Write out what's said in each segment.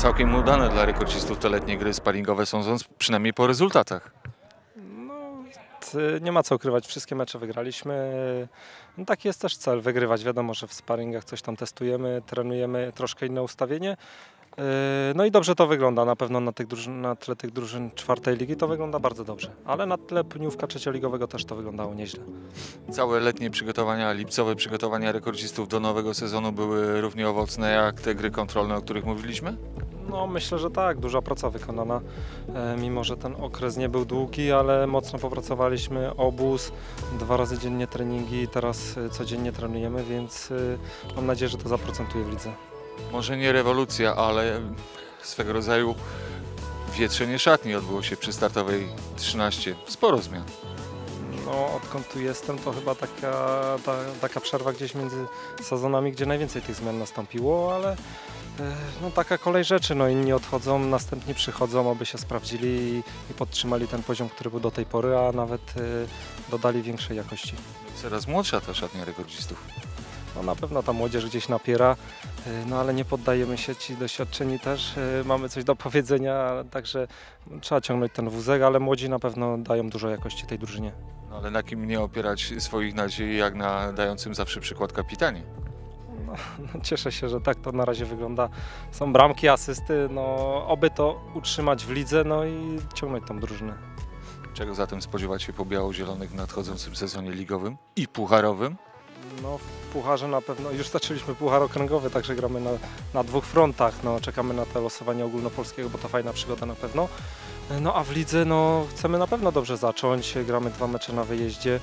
całkiem udane dla rekordzistów te letnie gry sparingowe, sądząc przynajmniej po rezultatach. No, nie ma co ukrywać, wszystkie mecze wygraliśmy. No, taki jest też cel, wygrywać. Wiadomo, że w sparingach coś tam testujemy, trenujemy troszkę inne ustawienie. No i dobrze to wygląda, na pewno na tle tych drużyn czwartej ligi to wygląda bardzo dobrze, ale na tle pniówka trzecioligowego też to wyglądało nieźle. Całe letnie przygotowania, lipcowe przygotowania rekordzistów do nowego sezonu były równie owocne jak te gry kontrolne, o których mówiliśmy? No myślę, że tak, duża praca wykonana, mimo że ten okres nie był długi, ale mocno popracowaliśmy, obóz, 2 razy dziennie treningi, teraz codziennie trenujemy, więc mam nadzieję, że to zaprocentuje w lidze. Może nie rewolucja, ale swego rodzaju wietrzenie szatni odbyło się przy startowej 13. Sporo zmian. No, odkąd tu jestem, to chyba taka przerwa gdzieś między sezonami, gdzie najwięcej tych zmian nastąpiło, ale no, taka kolej rzeczy. No, inni odchodzą, następni przychodzą, aby się sprawdzili i podtrzymali ten poziom, który był do tej pory, a nawet dodali większej jakości. Coraz młodsza ta szatnia rekordzistów. No, na pewno ta młodzież gdzieś napiera, no ale nie poddajemy się, ci doświadczeni też mamy coś do powiedzenia, także trzeba ciągnąć ten wózek, ale młodzi na pewno dają dużo jakości tej drużynie. No, ale na kim nie opierać swoich nadziei, jak na dającym zawsze przykład kapitanie? No, cieszę się, że tak to na razie wygląda. Są bramki, asysty, no oby to utrzymać w lidze, no i ciągnąć tą drużynę. Czego zatem spodziewać się po biało-zielonych w nadchodzącym sezonie ligowym i pucharowym? No w pucharze na pewno, już zaczęliśmy puchar okręgowy, także gramy na 2 frontach, no czekamy na to losowanie ogólnopolskiego, bo to fajna przygoda na pewno. No a w lidze no chcemy na pewno dobrze zacząć, gramy 2 mecze na wyjeździe,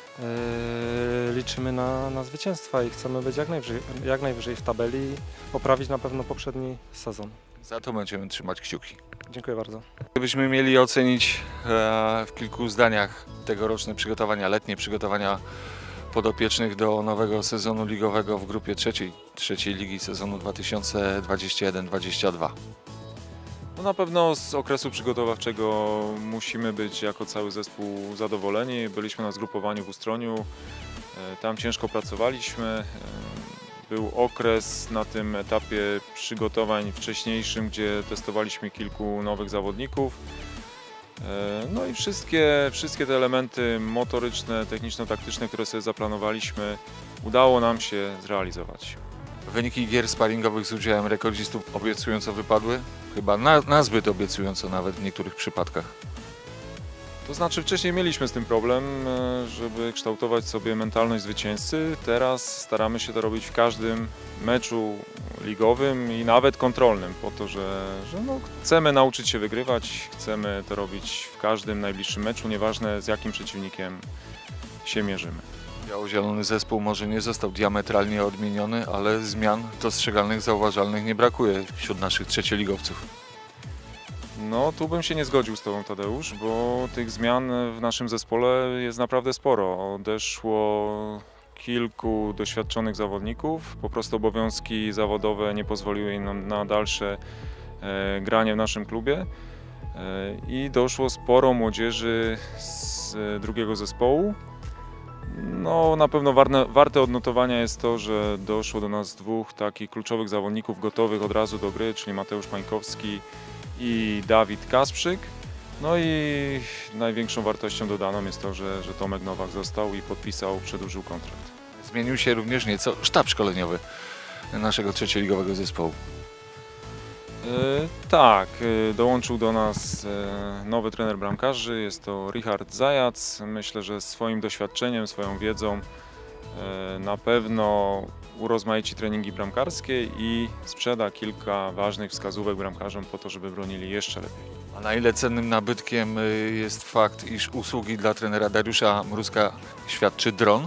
liczymy na zwycięstwa i chcemy być jak najwyżej w tabeli i poprawić na pewno poprzedni sezon. Za to będziemy trzymać kciuki. Dziękuję bardzo. Gdybyśmy mieli ocenić w kilku zdaniach tegoroczne przygotowania, letnie przygotowania podopiecznych do nowego sezonu ligowego w grupie trzeciej ligi sezonu 2021-2022. No na pewno z okresu przygotowawczego musimy być jako cały zespół zadowoleni. Byliśmy na zgrupowaniu w Ustroniu, tam ciężko pracowaliśmy. Był okres na tym etapie przygotowań wcześniejszym, gdzie testowaliśmy kilku nowych zawodników. No i wszystkie te elementy motoryczne, techniczno-taktyczne, które sobie zaplanowaliśmy, udało nam się zrealizować. Wyniki gier sparingowych z udziałem rekordzistów obiecująco wypadły? Chyba nazbyt obiecująco nawet w niektórych przypadkach. To znaczy wcześniej mieliśmy z tym problem, żeby kształtować sobie mentalność zwycięzcy. Teraz staramy się to robić w każdym meczu ligowym i nawet kontrolnym, po to, że no, chcemy nauczyć się wygrywać, chcemy to robić w każdym najbliższym meczu, nieważne z jakim przeciwnikiem się mierzymy. Biało-zielony zespół może nie został diametralnie odmieniony, ale zmian dostrzegalnych, zauważalnych nie brakuje wśród naszych trzecioligowców. No, tu bym się nie zgodził z Tobą, Tadeusz, bo tych zmian w naszym zespole jest naprawdę sporo. Odeszło kilku doświadczonych zawodników, po prostu obowiązki zawodowe nie pozwoliły im na dalsze granie w naszym klubie i doszło sporo młodzieży z drugiego zespołu. No, na pewno warte odnotowania jest to, że doszło do nas 2 takich kluczowych zawodników gotowych od razu do gry, czyli Mateusz Pańkowski i Dawid Kasprzyk. No i największą wartością dodaną jest to, że Tomek Nowak został i podpisał, przedłużył kontrakt. Zmienił się również nieco sztab szkoleniowy naszego trzecioligowego zespołu. Tak, dołączył do nas nowy trener bramkarzy, jest to Richard Zajac. Myślę, że swoim doświadczeniem, swoją wiedzą na pewno urozmaici treningi bramkarskie i sprzeda kilka ważnych wskazówek bramkarzom po to, żeby bronili jeszcze lepiej. A na ile cennym nabytkiem jest fakt, iż usługi dla trenera Dariusza Mruzka świadczy dron?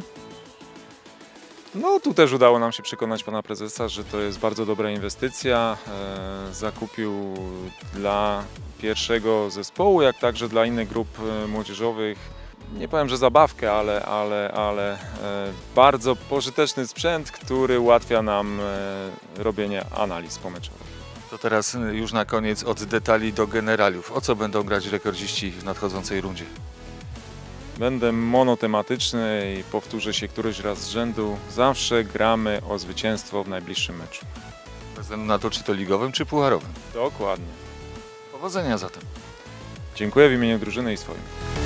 No tu też udało nam się przekonać pana prezesa, że to jest bardzo dobra inwestycja. Zakupił dla pierwszego zespołu, jak także dla innych grup młodzieżowych, nie powiem, że zabawkę, ale bardzo pożyteczny sprzęt, który ułatwia nam robienie analiz pomeczowych. To teraz już na koniec od detali do generaliów. O co będą grać rekordziści w nadchodzącej rundzie? Będę monotematyczny i powtórzę się któryś raz z rzędu. Zawsze gramy o zwycięstwo w najbliższym meczu. Bez względu na to, czy to ligowym, czy pucharowym. Dokładnie. Powodzenia zatem. Dziękuję w imieniu drużyny i swoim.